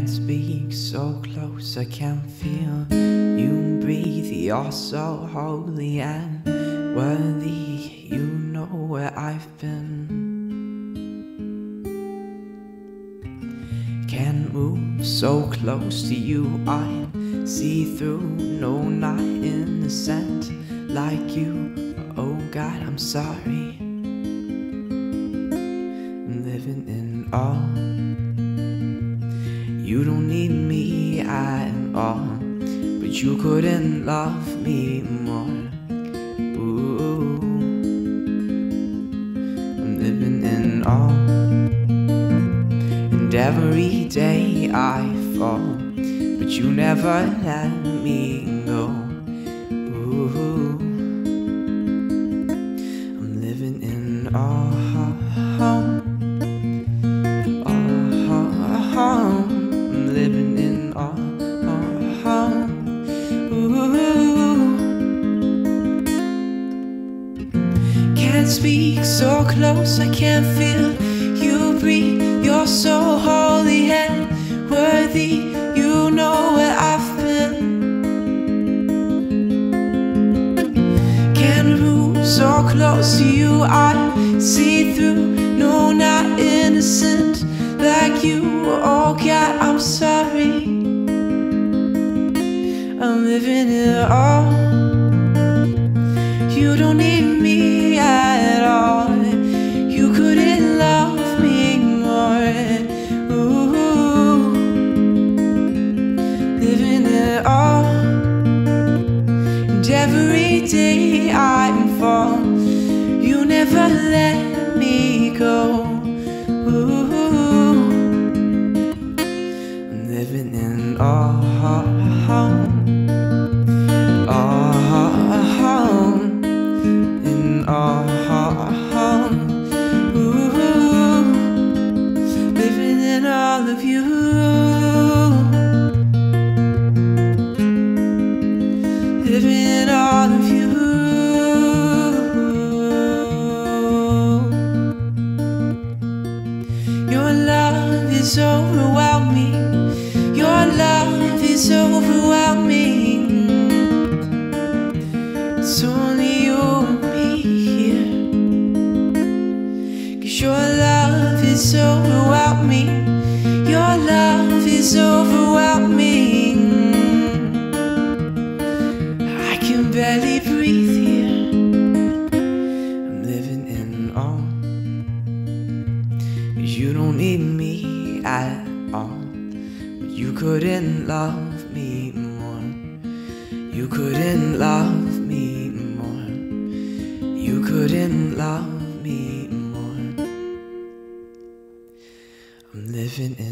Can't speak, so close I can feel you breathe. You're so holy and worthy. You know where I've been. Can't move, so close to you I see through. No, not innocent like you. Oh God, I'm sorry. I'm living in awe. You don't need me at all, but you couldn't love me more. Ooh, I'm living in awe. And every day I fall, but you never let me go. Ooh, I'm living in awe. Living in awe. Can't speak, so close I can't feel you breathe. You're so holy and worthy. You know where I've been. Can't move, so close to you I see through. No, not innocent like you. Oh God, I'm sorry. I'm living in awe. You don't need me at all. You couldn't love me more. Ooh, living in awe. And every day I fall, you never let me go. Ooh, living in awe. In awe. Ooh, living in all of you. Living in all of you. Your love is overwhelming. Your love is overwhelming. It's only you and me here. 'Cause your love is overwhelming. Your love is overwhelming. I can barely breathe here. I'm living in awe. 'Cause you don't need me at all. You couldn't love me more. You couldn't love me more. You couldn't love me more. I'm living